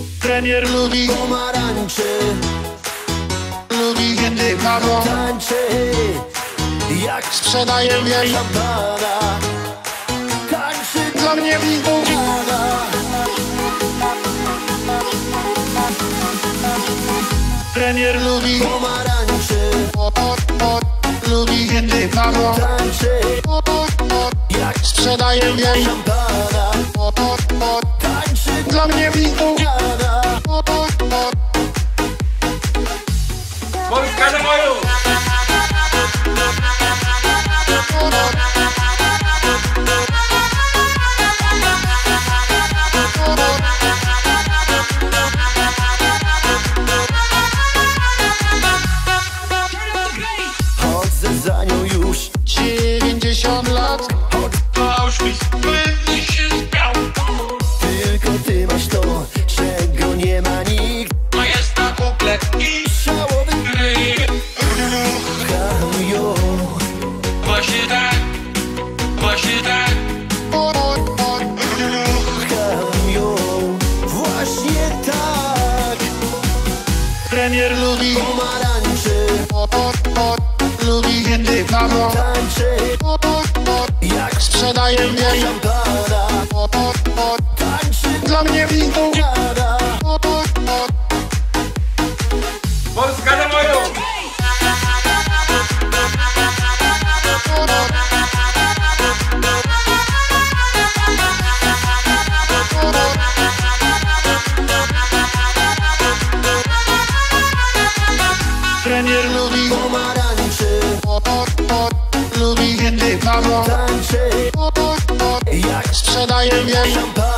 Premier lubi pomarańcze, lubi kiedy kawa tańczy, jak sprzedaję jej szampana. Tańczy dla mnie widzów. Premier lubi pomarańcze, lubi kiedy kawa tańczy, jak sprzedaję jej szampana. Tańczy dla mnie widzów. Polska do boju! chodzę za nią już 90 lat. To Auschwitz, pewnie się spiał. tylko ty masz to, czego nie ma nikt. To jest na kuple i Szałowy ryj. kocham ją, Właśnie tak, właśnie tak. kocham ją, właśnie tak. Premier lubi Pomarańcze, lubi kiedy kawa tańczy, jak sprzedaję jej szampana. Tańczy dla mnie widzów. gada. Polska do boju! Premier lubi Pomarańcze, lubi kiedy kawa tańczy, jak sprzedaję jej szampana.